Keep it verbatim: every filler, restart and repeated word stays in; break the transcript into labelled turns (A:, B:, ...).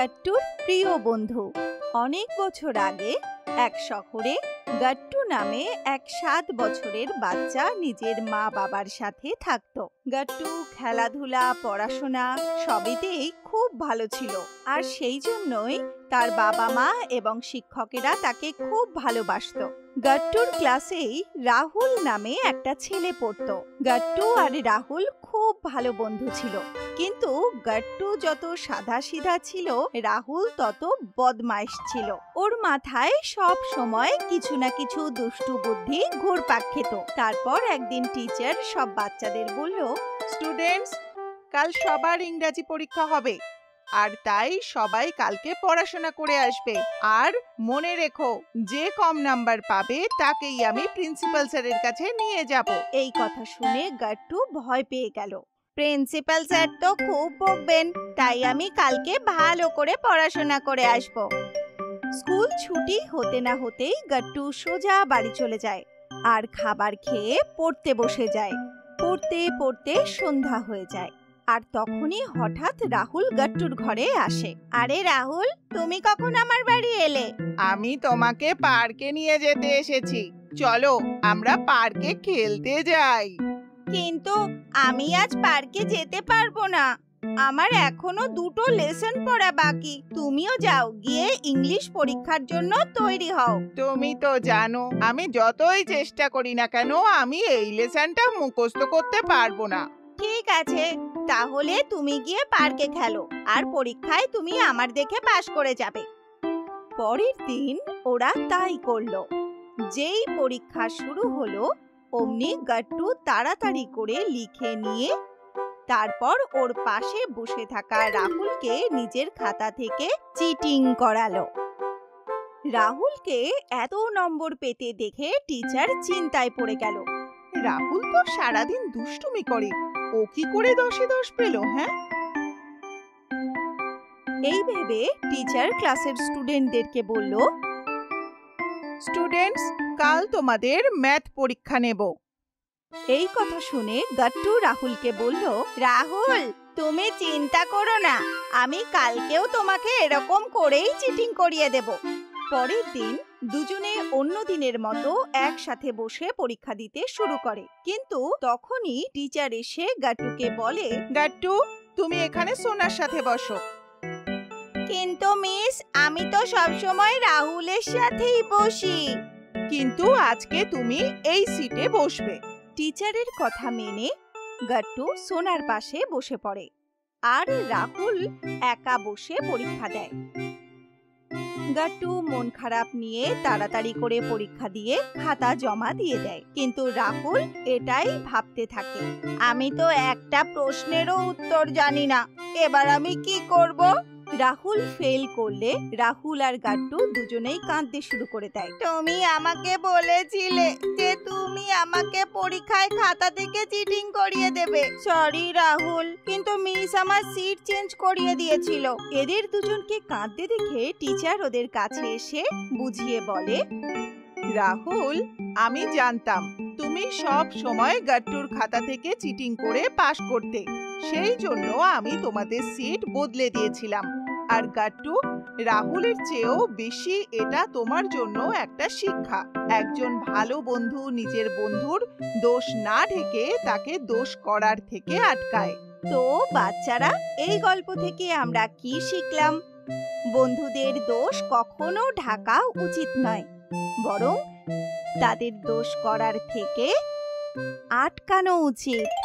A: গাট্টুর প্রিয় বন্ধু। অনেক বছর আগে এক শহরে গাট্টু নামে এক সাত বছরের বাচ্চা নিজের মা বাবার সাথে থাকতো। গাট্টু খেলাধুলা, পড়াশোনা সবেতেই খুব ভালো ছিল, আর সেই জন্যই তার বাবা মা এবং শিক্ষকেরা তাকে খুব ভালোবাসতো। গাট্টুর ক্লাসেই রাহুল নামে একটা ছেলে পড়তো। গাট্টু আর রাহুল খুব ভালো বন্ধু ছিল, কিন্তু গাট্টু যত সাদাসিধা ছিল রাহুল তত বদমাইশ ছিল। ওর মাথায় সব সময় কিছু না কিছু দুষ্টু বুদ্ধি ঘুরপাক খেত। তারপর একদিন টিচার সব বাচ্চাদের বলল,
B: স্টুডেন্টস, কাল সবার ইংরাজি পরীক্ষা হবে, আর তাই সবাই কালকে পড়াশোনা করে আসবে। আর মনে রেখো, যে কম নাম্বার পাবে তাকেই আমি প্রিন্সিপাল স্যারের কাছে নিয়ে যাব।
A: এই কথা শুনে গাট্টু ভয় পেয়ে গেল। প্রিন্সিপাল স্যার তো খুব বকবেন, তাই আমি কালকে ভালো করে পড়াশোনা করে আসব। স্কুল ছুটি হতে না হতেই গাট্টু সোজা বাড়ি চলে যায় আর খাবার খেয়ে পড়তে বসে যায়। পড়তে পড়তে সন্ধ্যা হয়ে যায়, আর তখনই হঠাৎ রাহুল গাট্টুর ঘরে আসে। আরে রাহুল, তুমি কখন আমার বাড়ি এলে?
B: আমি তোমাকে পার্কে নিয়ে যেতে এসেছি, চলো আমরা পার্কে খেলতে যাই।
A: কিন্তু আমি আজ পার্কে যেতে পারবো না, আমার এখনো দুটো লেসন পড়া বাকি। তুমিও যাও, গিয়ে ইংলিশ পরীক্ষার জন্য তৈরি হও।
B: তুমি তো জানো আমি যতই চেষ্টা করি না কেন আমি এই লেসনটা মুখস্থ করতে পারবো না।
A: ঠিক আছে, তাহলে তুমি গিয়ে পার্কে খেলো, আর পরীক্ষায় তুমি আমার দেখে পাশ করে যাবে। পরের দিন ওরা তাই করলো। যেই পরীক্ষা শুরু হলো অমনি গাট্টু তাড়াতাড়ি করে লিখে নিয়ে তারপর ওর পাশে বসে থাকা রাহুলকে নিজের খাতা থেকে চিটিং করালো। রাহুলকে এত নম্বর পেতে দেখে টিচার চিন্তায় পড়ে গেল।
B: রাহুল তো সারাদিন দুষ্টুমি করে, ও কি করে দশে দশ পেল? হ্যাঁ,
A: এই ভেবে টিচার ক্লাসের স্টুডেন্টদেরকে বলল,
B: স্টুডেন্টস, কাল তোমাদের ম্যাথ পরীক্ষা নেব।
A: এই কথা শুনে গাট্টু রাহুলকে বলল, রাহুল, তুমি চিন্তা করো না, আমি কালকেও তোমাকে এরকম করেই চিটিং করিয়ে দেব। পরের দিন দুজনে অন্য দিনের মতো একসাথে বসে পরীক্ষা দিতে শুরু করে। কিন্তু তখনই টিচার এসে গাট্টুকে বলে,
B: গাট্টু, তুমি এখানে সোনার সাথে বসো।
A: কিন্তু মিস, আমি তো সবসময় রাহুলের সাথেই বসি।
B: কিন্তু আজকে তুমি এই সিটে বসবে।
A: টিচারের কথা মেনে গাট্টু সোনার পাশে বসে পড়ে, আর রাহুল একা বসে পরীক্ষা দেয়। গাট্টু মন খারাপ নিয়ে তাড়াতাড়ি করে পরীক্ষা দিয়ে খাতা জমা দিয়ে দেয়। কিন্তু রাহুল এটাই ভাবতে থাকে, আমি তো একটা প্রশ্নেরও উত্তর জানি না, এবার আমি কি করব? রাহুল ফেল করলে রাহুল আর গাট্টু দুজনেই কাঁদতে শুরু করে দেয়। তুমি আমাকে বলেছিলে যে তুমি আমাকে পরীক্ষায় খাতা থেকে চিটিং করিয়ে দেবে। সরি রাহুল, কিন্তু মিস আমার সিট চেঞ্জ করিয়ে দিয়েছিল। এদের দুজনকে কাঁদতে দেখে টিচার ওদের কাছে এসে বুঝিয়ে বলে,
B: রাহুল, আমি জানতাম তুমি সব সময় গাট্টুর খাতা থেকে চিটিং করে পাশ করতে, সেই জন্য আমি তোমাদের সিট বদলে দিয়েছিলাম। আর গাট্টু, রাহুলের চেয়েও বেশি এটা তোমার জন্য একটা শিক্ষা। একজন ভালো বন্ধু নিজের বন্ধুর দোষ না ঢেকে তাকে দোষ করার থেকে আটকায়।
A: তো বাচ্চারা, এই গল্প থেকে আমরা কি শিখলাম? বন্ধুদের দোষ কখনো ঢাকা উচিত নয়, বরং তাদের দোষ করার থেকে আটকানো উচিত।